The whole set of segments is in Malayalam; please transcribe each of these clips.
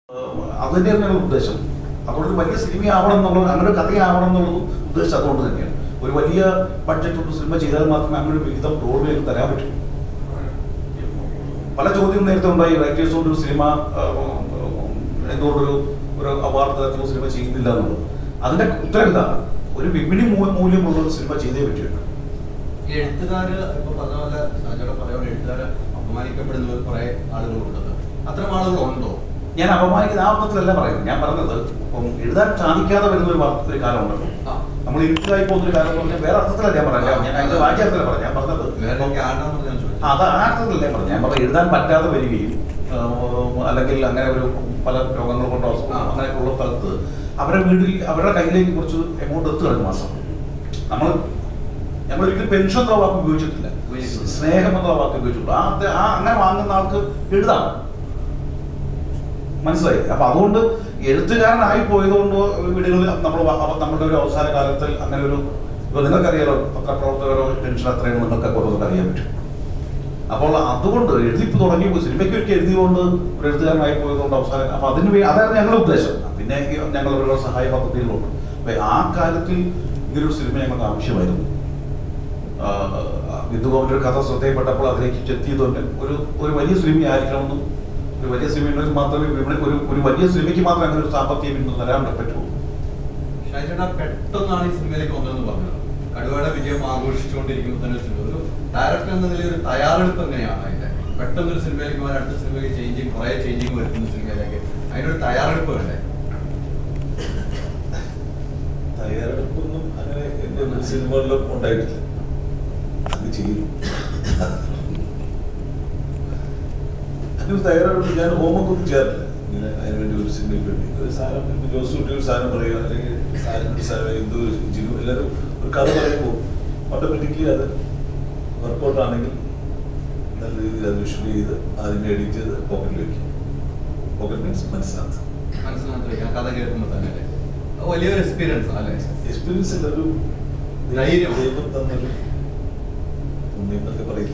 അത് തന്നെയാണ് ഉദ്ദേശം. അപ്പോൾ ഒരു വലിയ സിനിമയാവണം എന്നുള്ളത്, അങ്ങനെ ഒരു കഥയാവണം എന്നുള്ളത് ഉദ്ദേശിച്ചത് അതുകൊണ്ട് തന്നെയാണ്. ഒരു വലിയ ബഡ്ജറ്റ് ഒരു സിനിമ ചെയ്താൽ മാത്രമേ അങ്ങനെ ഒരു വിഹിതം ബ്രോഡ്വേക്ക് തരാൻ പറ്റൂ. പല ചോദ്യം നേരത്തെ ഉണ്ടായി, റൈറ്റേഴ്സ് കൊണ്ട് ഒരു സിനിമ എന്തുകൊണ്ടൊരു അവാർഡ് തരത്തിലുള്ള സിനിമ ചെയ്യുന്നില്ല എന്നുള്ളത്. അതിന്റെ ഉത്തരം ഇതാണ്, ഒരു വിപണി മൂല്യമുള്ള ഒരു സിനിമ ചെയ്തേ പറ്റുള്ളൂ. ഈ എഴുത്തുകാര് ഇപ്പൊ പറഞ്ഞ പോലെ സാജയുടെ പറയുന്ന എഴുത്തുകാര് അപമാനിക്കപ്പെടുന്ന കുറെ ആളുകളുണ്ടത്, അത്തരം ആളുകളുണ്ടോ? ഞാൻ അപമാനിക്കുന്ന ആ അർത്ഥത്തിലല്ല പറയുന്നത്. ഞാൻ പറഞ്ഞത് ഇപ്പം എഴുതാൻ സാധിക്കാതെ വരുന്ന ഒരു കാലം ഉണ്ടല്ലോ, നമ്മൾ ഇരുട്ടായി പോകുന്നൊരു കാലം എന്ന് പറഞ്ഞാൽ വേറെ അർത്ഥത്തിലല്ല ഞാൻ പറഞ്ഞത്. ഞാൻ അതിന്റെ വാക്യത്തിലല്ല പറഞ്ഞു, ഞാൻ പറഞ്ഞത് അത് ആ അർത്ഥത്തിലല്ല ഞാൻ പറഞ്ഞു. ഞാൻ പറഞ്ഞത് എഴുതാൻ പറ്റാതെ വരികയും അല്ലെങ്കിൽ അങ്ങനെ ഒരു പല രോഗങ്ങൾ കൊണ്ടോ അങ്ങനെയൊക്കെയുള്ള സ്ഥലത്ത് അവരുടെ വീട്ടിൽ അവരുടെ കയ്യിലേക്ക് കുറച്ച് എമൗണ്ട് എത്തുകയാണ് മാസം. ഞങ്ങളൊരിക്കലും പെൻഷൻ എന്ന വാക്ക് ഉപയോഗിച്ചിട്ടില്ല, സ്നേഹം എന്ന വാക്ക് ഉപയോഗിച്ചിട്ടുള്ളൂ. ആ അങ്ങനെ വാങ്ങുന്ന ആൾക്ക് എഴുതാം, മനസ്സിലായി. അപ്പൊ അതുകൊണ്ട് എഴുത്തുകാരനായി പോയതുകൊണ്ട് വീടുകളിൽ നമ്മളുടെ ഒരു അവസാന കാലത്തിൽ അങ്ങനെ ഒരു നിങ്ങൾക്കറിയാലോ, പത്രപ്രവർത്തകരോ ടെൻഷൻ അത്രയും നിങ്ങൾക്കൊക്കെ ഓരോന്നൊക്കെ അറിയാൻ പറ്റും. അപ്പോൾ അതുകൊണ്ട് എഴുതിപ്പ് തുടങ്ങി സിനിമയ്ക്ക് വേണ്ടി എഴുതിയുകൊണ്ട് ഒരു എഴുത്തുകാരനായി പോയതുകൊണ്ട് അവസാനം, അപ്പൊ അതായിരുന്നു ഞങ്ങളുടെ ഉദ്ദേശം. പിന്നെ ഞങ്ങൾ അവരുടെ സഹായ പദ്ധതികളുണ്ട്. അപ്പൊ ആ കാര്യത്തിൽ ഇങ്ങനൊരു സിനിമ ഞങ്ങൾക്ക് ആവശ്യമായിരുന്നു. ബിന്ദുഗോപന്റെ ഒരു കഥ ശ്രദ്ധയിൽപ്പെട്ടപ്പോൾ അതിലേക്ക് ചെത്തിയതുകൊണ്ട് ഒരു വലിയ സിനിമയായിരിക്കണമെന്നും, ഒരു വലിയ സിനിമയിൽ മാത്രമേ ഒരു വലിയ സിനിമയ്ക്ക് മാത്രമേ അങ്ങനെ ഒരു സാമ്പത്തികം ഇന്ന് തരാൻ പറ്റുള്ളൂ. ഷാജിയേട്ടാ, പെട്ടെന്നാണ് ഈ സിനിമയിലേക്ക് വന്നതെന്ന് പറഞ്ഞത്. കടുവയുടെ വിജയം ആഘോഷിച്ചുകൊണ്ടിരിക്കുമ്പോൾ തന്നെ ഒരു ഡയറക്ടർ എന്ന നിലയിൽ ഒരു തയ്യാറെടുപ്പ് എങ്ങനെയാണ് അതിന്റെ? പെട്ടെന്നൊരു സിനിമയിലേക്ക് പോകാൻ അടുത്ത സിനിമയ്ക്ക് കുറെ ചേഞ്ചിങ് വരുത്തുന്ന സിനിമയിലേക്ക് അതിനൊരു തയ്യാറെടുപ്പ് വേണ്ടേ? തയ്യാറെടുപ്പൊന്നും അങ്ങനെ എന്റെ സിനിമകളിലും ഉണ്ടായിട്ടില്ല. അത് ചെയ്യും തയ്യാറെടുപ്പ് ഞാൻ ഹോംവർക്ക് ഒന്നും ചെയ്യാറില്ല. ഇങ്ങനെ അതിനുവേണ്ടി ഒരു സിനിമയ്ക്ക് വേണ്ടി ഒരു സാധനം ജോസ് കുട്ടി ഒരു സാധനം പറയുക, അല്ലെങ്കിൽ സാധനം എന്തോ ജിനു എല്ലാവരും ഒരു കഥ പറയുമ്പോൾ ഓട്ടോമാറ്റിക്കലി അത് വർക്കൗട്ട് ആണെങ്കിൽ നല്ല രീതിയിൽ അത് വിഷ്വൽ ചെയ്ത് അതിനെ എഡിറ്റ് ചെയ്ത് പോക്കറ്റിൽ വയ്ക്കും. പോക്കറ്റ് മീൻസ് മനസ്സിനകത്ത് വയ്ക്കാം. കഥ കേൾക്കുമ്പോൾ തന്നെ വലിയൊരു എക്സ്പീരിയൻസ് അല്ലേ? എക്സ്പീരിയൻസ് ഇല്ല, ഒരു ദൈവം തന്നൊരു പുണ്യം എന്നൊക്കെ പറയില്ല.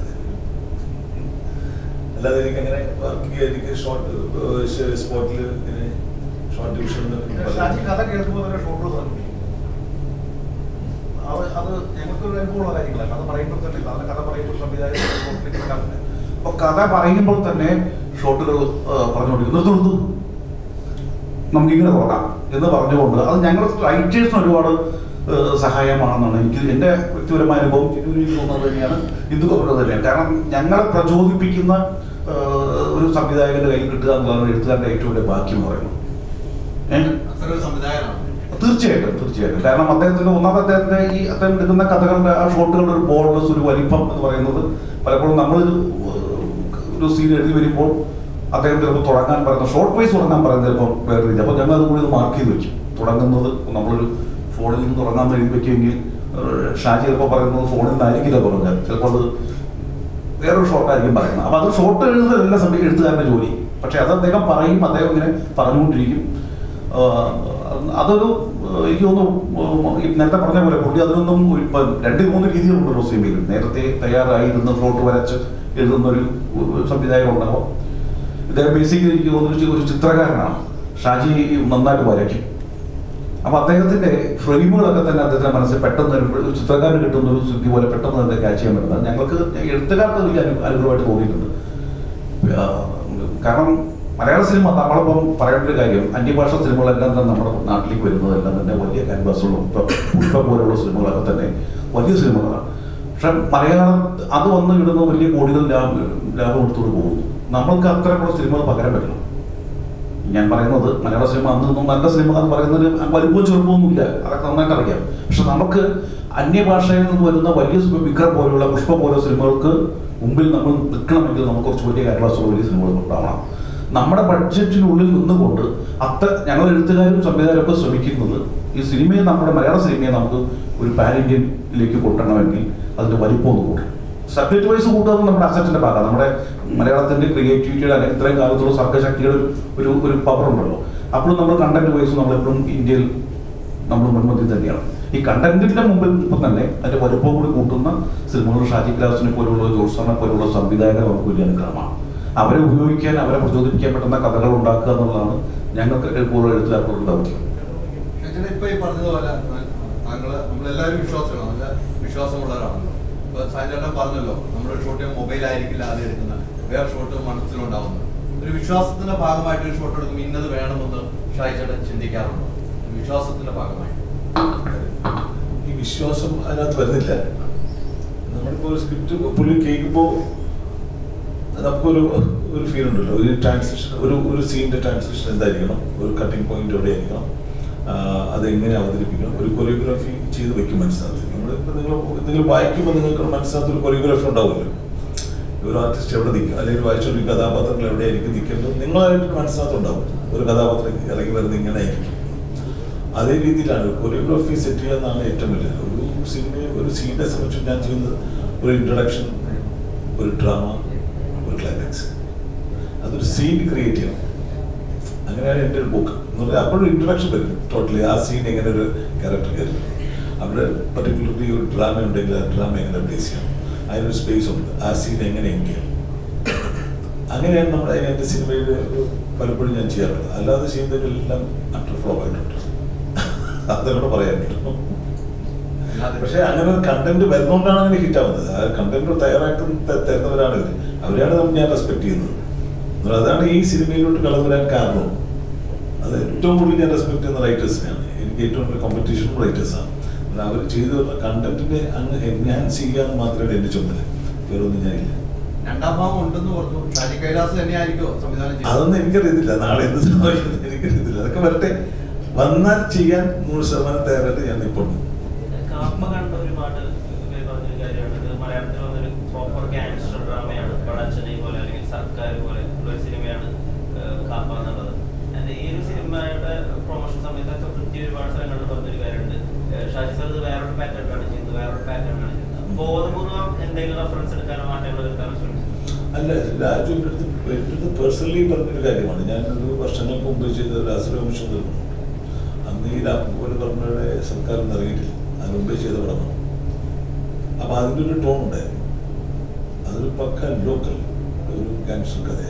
അല്ലാതെ എനിക്ക് അങ്ങനെ വർക്ക് ചെയ്യാൻ എനിക്ക് ഷോർട്ട് സ്പോട്ടിൽ ഇങ്ങനെ ഷോർട്ട് ഡിവിഷൻ കഥ കേൾക്കുമ്പോൾ അത് ഞങ്ങൾക്കൊരു അനുഭവമുള്ള കാര്യങ്ങളല്ല. കഥ പറയുമ്പോൾ തന്നെ കഥ പറയുമ്പോൾ സംവിധായകൻ അപ്പൊ കഥ പറയുമ്പോൾ തന്നെ ഷോട്ടുകൾ പറഞ്ഞുകൊണ്ടിരിക്കുന്നു, നമുക്കിങ്ങനെ തുടങ്ങാം എന്ന് പറഞ്ഞുകൊണ്ട് അത് ഞങ്ങൾ റൈറ്റേഴ്സിന് ഒരുപാട് സഹായമാണെന്നാണ് എനിക്ക് എൻ്റെ വ്യക്തിപരമായ അനുഭവം തോന്നുന്നത് തന്നെയാണ്, ഇന്ദുഗോപുരം തന്നെയാണ്. കാരണം ഞങ്ങളെ പ്രചോദിപ്പിക്കുന്ന ഒരു സംവിധായകന്റെ കയ്യിൽ കിട്ടുക എന്നുള്ളതാണ് എഴുത്തുകാരുടെ ഏറ്റവും വലിയ ഭാഗ്യം എന്ന് പറയുന്നത്. തീർച്ചയായിട്ടും. കാരണം അദ്ദേഹത്തിന്റെ ഈ അദ്ദേഹം എടുക്കുന്ന കഥകളുടെ ആ ഷോട്ടുകളുടെ ഒരു ബോൾഡ്നെസ്, ഒരു വലിപ്പം എന്ന് പറയുന്നത് പലപ്പോഴും നമ്മൾ ഒരു സീൻ എഴുതി വരുമ്പോൾ അദ്ദേഹം ചിലപ്പോൾ തുടങ്ങാൻ പറയുന്ന ഷോർട്ട് വൈസ് തുടങ്ങാൻ പറയുന്നത് ചിലപ്പോൾ വേറെ രീതി. അപ്പോൾ ഞങ്ങൾ അതുകൂടി ഇത് മാർക്ക് ചെയ്ത് വെക്കും. തുടങ്ങുന്നത് നമ്മളൊരു ഫോണിൽ നിന്ന് തുടങ്ങാൻ എഴുതി വെക്കുമെങ്കിൽ ഷാജി ചിലപ്പോൾ പറയുന്നത് ഫോണിൽ നിന്നായിരിക്കില്ല തുടങ്ങാൻ, ചിലപ്പോൾ അത് വേറൊരു ഷോർട്ടായിരിക്കും പറയുന്നത്. അപ്പോൾ അത് ഷോർട്ട് എഴുതുന്നതല്ല എഴുത്തുകാരൻ്റെ ജോലി. പക്ഷെ അത് അദ്ദേഹം പറയും, അദ്ദേഹം ഇങ്ങനെ പറഞ്ഞുകൊണ്ടിരിക്കും. അതൊരു എനിക്ക് തോന്നുന്നു നേരത്തെ പറഞ്ഞ പോലെ പുള്ളി അതിനൊന്നും ഇപ്പം 2-3 രീതികളുണ്ടല്ലോ സിനിമയിൽ. നേരത്തെ തയ്യാറായിരുന്ന ഷോട്ട് വരച്ച് എഴുതുന്നൊരു സംവിധായകം ഉണ്ടാവും. ഇദ്ദേഹം ബേസിക്കലി എനിക്ക് തോന്നുന്നു ഒരു ചിത്രകാരനാണ്. ഷാജി നന്നായിട്ട് വരയ്ക്കും. അപ്പൊ അദ്ദേഹത്തിന്റെ ഫ്രെയിമുകളൊക്കെ തന്നെ അദ്ദേഹത്തിന്റെ മനസ്സിൽ പെട്ടെന്ന് ഒരു ചിത്രകാരന് കിട്ടുന്ന ഒരു സിദ്ധി പോലെ പെട്ടെന്ന് തന്നെ ക്യാച്ച് ചെയ്യാൻ പറ്റുന്നത് ഞങ്ങൾക്ക് എഴുത്തുകാർക്ക് വലിയ അനുഗ്രഹമായിട്ട് തോന്നിയിട്ടുണ്ട്. കാരണം മലയാള സിനിമ നമ്മളിപ്പം പറയേണ്ട ഒരു കാര്യം, അന്യഭാഷ സിനിമകളെല്ലാം തന്നെ നമ്മുടെ നാട്ടിലേക്ക് വരുന്നതെല്ലാം തന്നെ വലിയ ക്യാൻവാസുകളും പുഷ്പ പോലുള്ള സിനിമകളൊക്കെ തന്നെ വലിയ സിനിമകളാണ്. പക്ഷെ മലയാളം അത് വന്ന് ഇടുന്ന വലിയ കോടികൾ ലാഭം എടുത്തുകൊണ്ട് പോകുന്നു. നമ്മൾക്ക് അത്തരമുള്ള സിനിമകൾ പകരം വെക്കണം. ഞാൻ പറയുന്നത് മലയാള സിനിമ അന്നൊന്നും നല്ല സിനിമ എന്ന് പറയുന്നതിന് വലിപ്പവും ചെറുപ്പമൊന്നുമില്ല, അതൊക്കെ നന്നായിട്ട് അറിയാം. പക്ഷെ നമുക്ക് അന്യഭാഷയിൽ നിന്ന് വരുന്ന വലിയ വിക്രം പോലുള്ള പുഷ്പ പോലുള്ള സിനിമകൾക്ക് മുമ്പിൽ നമ്മൾ നിൽക്കണമെങ്കിൽ നമുക്ക് കുറച്ച് വലിയ ക്യാൻവാസുള്ള വലിയ സിനിമകൾ ഉണ്ടാവണം. നമ്മുടെ ബഡ്ജറ്റിനുള്ളിൽ നിന്നുകൊണ്ട് ഞങ്ങൾ എഴുത്തുകാരും സംവിധായകരും ഒക്കെ ശ്രമിക്കുന്നത് ഈ സിനിമയെ, നമ്മുടെ മലയാള സിനിമയെ നമുക്ക് ഒരു പാൻ ഇന്ത്യയിലേക്ക് കൊണ്ടുവരണമെങ്കിൽ അതിൻ്റെ വലിപ്പം ഒന്ന് കൂട്ടണം. സബ്ജക്റ്റ് വൈസ് കൂട്ടുന്നത് നമ്മുടെ അസറ്റിന്റെ ഭാഗമാണ്. നമ്മുടെ മലയാളത്തിന്റെ ക്രിയേറ്റിവിറ്റിയുടെ അല്ലെങ്കിൽ ഇത്രയും കാലത്തുള്ള സർഗശക്തിയുടെ ഒരു പവർ ഉണ്ടല്ലോ. അപ്പോഴും നമ്മൾ കണ്ടന്റ് വൈസ് നമ്മളെപ്പോഴും ഇന്ത്യയിൽ നമ്മൾ മുൻപന്തിയിൽ തന്നെയാണ്. ഈ കണ്ടന്റിന്റെ മുമ്പിൽ ഇപ്പം തന്നെ അതിന്റെ വലുപ്പം കൂടി കൂട്ടുന്ന സിനിമകൾ ഷാജി കലാസിനെ പോലുള്ള ജോർസാനെ പോലുള്ള സംവിധായകർ നമുക്ക് വലിയ അനുഗ്രഹമാണ്. അവരെ ഉപയോഗിക്കാൻ, അവരെ പ്രചോദിപ്പിക്കാൻ പറ്റുന്ന കഥകൾ ഉണ്ടാക്കുക എന്നുള്ളതാണ് ഞങ്ങൾക്ക് കൂടുതൽ എഴുത്തുകാർക്കുള്ള ദൗത്യം. ഇപ്പൊ ഈ പറഞ്ഞതുപോലെ നമ്മളെല്ലാവരും വിശ്വാസമാണ്, നല്ല വിശ്വാസമുള്ളവരാണല്ലോ. ഇപ്പൊ സായിച്ചേട്ടൻ പറഞ്ഞല്ലോ, നമ്മുടെ ഷോട്ട് മൊബൈൽ ആയിരിക്കില്ല ആദ്യം എടുക്കുന്നത്, വേറെ ഷോട്ട് മനസ്സിലുണ്ടാവുന്നത്. ഒരു വിശ്വാസത്തിന്റെ ഭാഗമായിട്ട് ഒരു ഷോട്ട് എടുക്കുമ്പോൾ ഇന്നത് വേണമെന്ന് സായിച്ചേട്ടൻ ചിന്തിക്കാറുണ്ടോ? വിശ്വാസത്തിന്റെ ഭാഗമായിട്ട് ഈ വിശ്വാസം അതിനകത്ത് വരുന്നില്ല. നമ്മളിപ്പോ ഒരു സ്ക്രിപ്റ്റ് പുള്ളി കേൾക്കുമ്പോൾ നമുക്കൊരു ഫീൽ ഉണ്ടല്ലോ, ഒരു ട്രാൻസ്ലേഷൻ, ഒരു സീനിന്റെ ട്രാൻസ്ലേഷൻ എന്തായിരിക്കണം, ഒരു കട്ടിംഗ് പോയിന്റ് എവിടെ ആയിരിക്കണം, അതെങ്ങനെ അവതരിപ്പിക്കണം, ഒരു കൊറിയോഗ്രാഫി ചെയ്ത് വെക്കും മനസ്സിനകത്ത്. നമ്മളിപ്പോൾ നിങ്ങൾ വായിക്കുമ്പോൾ നിങ്ങൾക്ക് മനസ്സിനകത്ത് ഒരു കൊറിയോഗ്രാഫി ഉണ്ടാവുമല്ലോ. ഒരു ആർട്ടിസ്റ്റ് എവിടെ നിൽക്കും, അല്ലെങ്കിൽ വായിച്ചൊരു കഥാപാത്രങ്ങൾ എവിടെയായിരിക്കും നിൽക്കുന്നത് നിങ്ങളായിട്ട് മനസ്സിനകത്തുണ്ടാവും. ഒരു കഥാപാത്രം ഇറങ്ങി വരുന്നത് ഇങ്ങനെ ആയിരിക്കും. അതേ രീതിയിലാണ് കൊറിയോഗ്രാഫി സെറ്റ് ചെയ്യുക എന്നാണ് ഏറ്റവും വലുത്. ഒരു സിനിമയെ, ഒരു സീനിനെ സംബന്ധിച്ച് ഞാൻ ചെയ്യുന്നത് ഒരു ഇൻട്രഡക്ഷൻ, ഒരു ഡ്രാമ, ഒരു ക്ലൈമാക്സ്, അതൊരു സീൻ ക്രിയേറ്റ് ചെയ്യണം. അങ്ങനെയാണ് എൻ്റെ ഒരു ബുക്ക് എന്ന് പറഞ്ഞാൽ. അപ്പോഴൊരു ഇൻട്രഡക്ഷൻ വരും ടോട്ടലി, ആ സീൻ എങ്ങനെ ഒരു ക്യാരക്ടർ കയറും, അവിടെ പർട്ടിക്കുലർലി ഒരു ഡ്രാമ ഉണ്ടെങ്കിൽ ആ ഡ്രാമ എങ്ങനെ പ്ലേസ് ചെയ്യണം, അതിനൊരു സ്പേസ് ഉണ്ട്, ആ സീൻ എങ്ങനെ എൻഡ് ചെയ്യണം. അങ്ങനെയാണ് നമ്മുടെ എൻ്റെ സിനിമയിൽ പലപ്പോഴും ഞാൻ ചെയ്യാറുള്ളത്. അല്ലാതെ ചെയ്യുന്നതിലെല്ലാം അട്ടർ ഫ്ലോപ്പ് ആയിട്ടുണ്ട്, അതോടെ പറയാൻ പറ്റും. പക്ഷെ അങ്ങനെ ഒരു കണ്ടന്റ് വരുന്നോണ്ടാണ് അങ്ങനെ ഹിറ്റ് ആവുന്നത്. ആ കണ്ടന്റ് തരുന്നവരാണ് ഇവർ, അവരെയാണ് ഞാൻ റെസ്പെക്ട് ചെയ്യുന്നത്. അതാണ് ഈ സിനിമയിലോട്ട് കടന്നു വരാൻ കാരണവും. അത് ഏറ്റവും കൂടുതൽ ഞാൻ റെസ്പെക്ട് ചെയ്യുന്ന റൈറ്റേഴ്സിനെയാണ്. എനിക്ക് ഏറ്റവും കൂടുതൽ കോമ്പറ്റീഷനും റൈറ്റേഴ്സാണ്. അവർ ചെയ്തു വരുന്ന കണ്ടന്റിനെ അങ്ങ് എൻഹാൻസ് ചെയ്യാൻ മാത്രമേ എന്റെ ചുമതല, വേറൊന്നും ഞാനില്ല. രണ്ടാം ഭാഗം ഉണ്ടെന്ന് പറഞ്ഞു, ഷാജി കൈലാസ് തന്നെയായിരിക്കും സംവിധാനം ചെയ്യുന്നത്. അതൊന്നും എനിക്കറിയത്തില്ല, നാളെ എന്ത് സംഭവിക്കുന്നത് എനിക്കറിയത്തില്ല. അതൊക്കെ വരട്ടെ, വന്നാൽ ചെയ്യാൻ 100% തയ്യാറായിട്ട് ഞാൻ ഇപ്പോൾ. കാപ്പ കണ്ട ഒരുപാട് പറഞ്ഞൊരു കാര്യമാണ്, മലയാളത്തിൽ വന്നൊരു പ്രോപ്പർ ഗാങ്സ്റ്റർ ഡ്രാമയാണ്. പടച്ചനെ പോലെ അല്ലെങ്കിൽ സർക്കാർ പോലെ ഉള്ള ഒരു സിനിമയാണ് കാപ്പ എന്നുള്ളത്. ഈ ഒരു സിനിമയുടെ പ്രൊമോഷൻ സമയത്തൊക്കെ പൃഥ്വി ഒരുപാട് സ്ഥലങ്ങളിൽ പറഞ്ഞൊരു കാര്യമുണ്ട്, ഷാജി സാർ ഇത് വേറൊരു പാറ്റേണാണ് ചെയ്യുന്നത്, വേറൊരു പാറ്റേണാണ് ചെയ്യുന്നത്. ബോധപൂർവ്വം എന്തെങ്കിലും റെഫറൻസ് എടുക്കാനോ മാറ്റങ്ങൾ എടുക്കാനോ ശ്രമിച്ചു? അല്ല, രാജു എൻ്റെ അടുത്ത് പേഴ്സണലി പറഞ്ഞൊരു കാര്യമാണ്. ഞാനൊരു വർഷങ്ങൾക്ക് മുമ്പ് ചെയ്ത ഒരു അസുരവംശം തീർന്നു. അന്ന് ഈ പോലെ പറഞ്ഞവരുടെ സർക്കാർ ഇറങ്ങിയിട്ടില്ല, അതിന് മുമ്പേ ചെയ്ത പടമാണ്. അപ്പൊ അതിൻ്റെ ഒരു ടോൺ ഉണ്ടായിരുന്നു, അതൊരു പക്ക ലോക്കൽ ഒരു ഗാങ്സ്റ്റർ കഥയായിരുന്നു.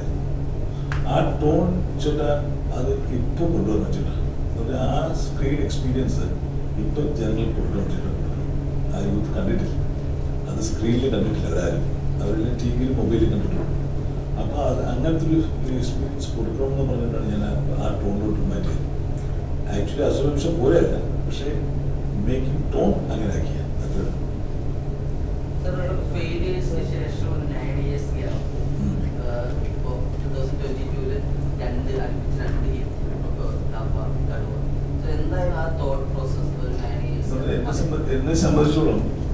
ആ ടോൺ ചേട്ടാ അത് ഇപ്പൊ കൊണ്ടുവന്നു ചേട്ടാ, ആ സ്ക്രീൻ എക്സ്പീരിയൻസ് ഇപ്പൊ ജനങ്ങൾ കൊണ്ടുവന്നു ചേട്ടാ. ആ യൂത്ത് കണ്ടിട്ടില്ല, അത് സ്ക്രീനിൽ കണ്ടിട്ടില്ല അവരാരും, അവരെല്ലാം ടി വിയിൽ മൊബൈലിൽ കണ്ടിട്ടുള്ളൂ. അപ്പൊ അത് അങ്ങനത്തെ ഒരു എക്സ്പീരിയൻസ് കൊടുക്കണമെന്ന് പറഞ്ഞിട്ടാണ് ഞാൻ ആ ടോണിലോട്ട് മാറ്റിയത്. ആക്ച്വലി അസുരംശം പോലെയല്ല, പക്ഷേ മേക്കിംഗ് ടോൺ അങ്ങനെ ആക്കിയ അത്. എന്നെ സംബന്ധിച്ചോളം